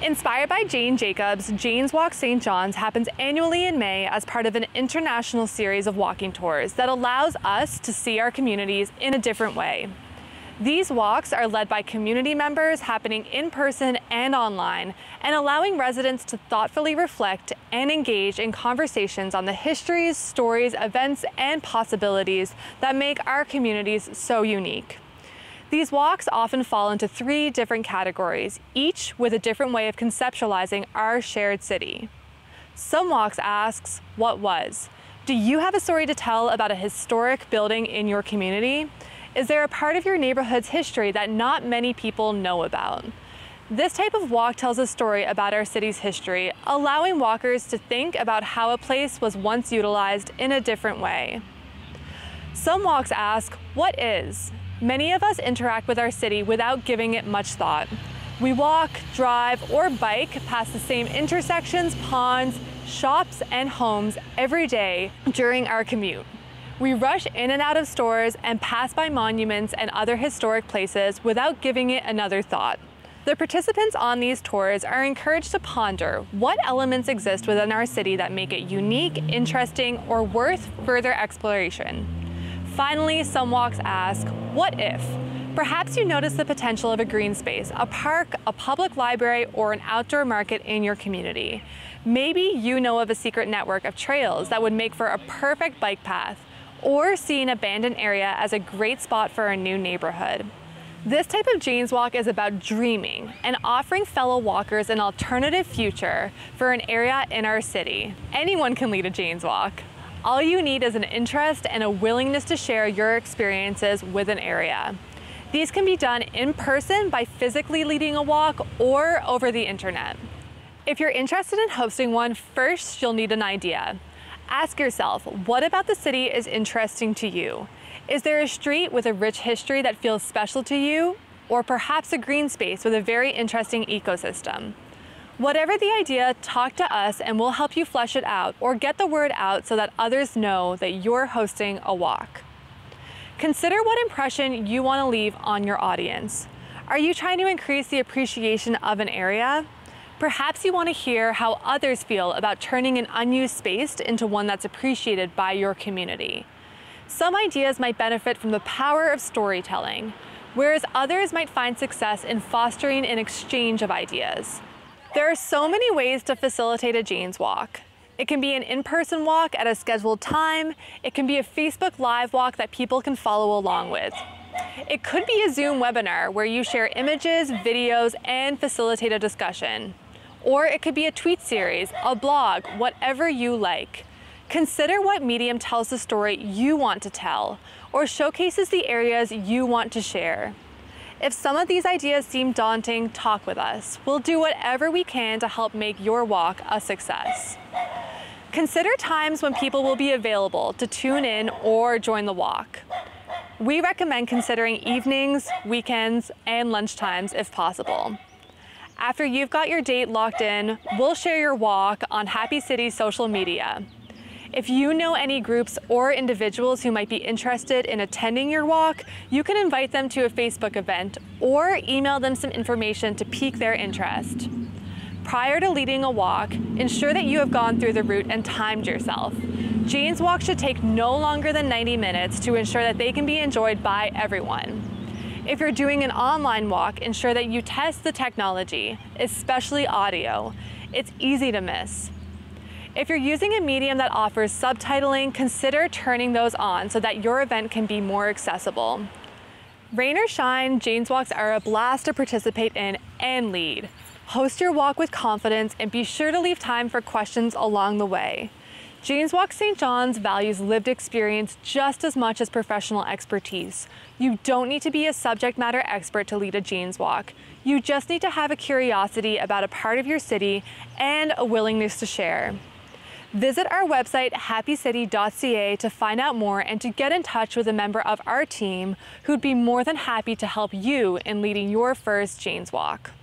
Inspired by Jane Jacobs, Jane's Walk St. John's happens annually in May as part of an international series of walking tours that allows us to see our communities in a different way. These walks are led by community members, happening in person and online, and allowing residents to thoughtfully reflect and engage in conversations on the histories, stories, events, and possibilities that make our communities so unique. These walks often fall into 3 different categories, each with a different way of conceptualizing our shared city. Some walks asks, what was? Do you have a story to tell about a historic building in your community? Is there a part of your neighborhood's history that not many people know about? This type of walk tells a story about our city's history, allowing walkers to think about how a place was once utilized in a different way. Some walks ask, what is? Many of us interact with our city without giving it much thought. We walk, drive, or bike past the same intersections, ponds, shops, and homes every day during our commute. We rush in and out of stores and pass by monuments and other historic places without giving it another thought. The participants on these tours are encouraged to ponder what elements exist within our city that make it unique, interesting, or worth further exploration. Finally, some walks ask, what if? Perhaps you notice the potential of a green space, a park, a public library, or an outdoor market in your community. Maybe you know of a secret network of trails that would make for a perfect bike path, or see an abandoned area as a great spot for a new neighborhood. This type of Jane's Walk is about dreaming and offering fellow walkers an alternative future for an area in our city. Anyone can lead a Jane's Walk. All you need is an interest and a willingness to share your experiences with an area. These can be done in person by physically leading a walk or over the internet. If you're interested in hosting one, first you'll need an idea. Ask yourself, what about the city is interesting to you? Is there a street with a rich history that feels special to you? Or perhaps a green space with a very interesting ecosystem? Whatever the idea, talk to us and we'll help you flesh it out or get the word out so that others know that you're hosting a walk. Consider what impression you want to leave on your audience. Are you trying to increase the appreciation of an area? Perhaps you want to hear how others feel about turning an unused space into one that's appreciated by your community. Some ideas might benefit from the power of storytelling, whereas others might find success in fostering an exchange of ideas. There are so many ways to facilitate a Jane's Walk. It can be an in-person walk at a scheduled time. It can be a Facebook Live walk that people can follow along with. It could be a Zoom webinar where you share images, videos, and facilitate a discussion. Or it could be a tweet series, a blog, whatever you like. Consider what medium tells the story you want to tell or showcases the areas you want to share. If some of these ideas seem daunting, talk with us. We'll do whatever we can to help make your walk a success. Consider times when people will be available to tune in or join the walk. We recommend considering evenings, weekends, and lunchtimes if possible. After you've got your date locked in, we'll share your walk on Happy City's social media. If you know any groups or individuals who might be interested in attending your walk, you can invite them to a Facebook event or email them some information to pique their interest. Prior to leading a walk, ensure that you have gone through the route and timed yourself. Jane's Walk should take no longer than 90 minutes to ensure that they can be enjoyed by everyone. If you're doing an online walk, ensure that you test the technology, especially audio. It's easy to miss. If you're using a medium that offers subtitling, consider turning those on so that your event can be more accessible. Rain or shine, Jane's Walks are a blast to participate in and lead. Host your walk with confidence and be sure to leave time for questions along the way. Jane's Walk St. John's values lived experience just as much as professional expertise. You don't need to be a subject matter expert to lead a Jane's Walk. You just need to have a curiosity about a part of your city and a willingness to share. Visit our website, happycity.ca, to find out more and to get in touch with a member of our team who'd be more than happy to help you in leading your first Jane's Walk.